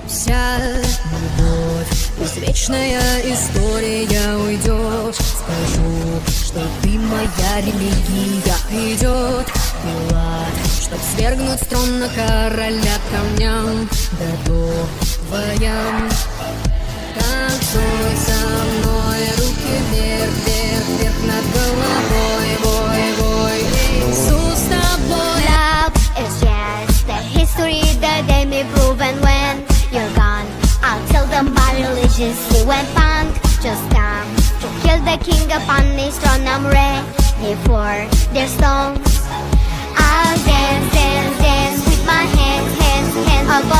Вся любовь, извечная история уйдет. Скажу, что ты моя религия. Идет Пилат, чтоб свергнуть с трона короля камням, готовая. Танцуй со мной, руки вверх, вверх, вверх над головой, вой, вой. Иисус с тобой. Love is just a history that they may prove, and when you're gone, I'll tell them my religious you went punk. Just come to kill the king upon his throne. I'm ready for their stones. I'll dance, dance, dance with my hands, hands, hands.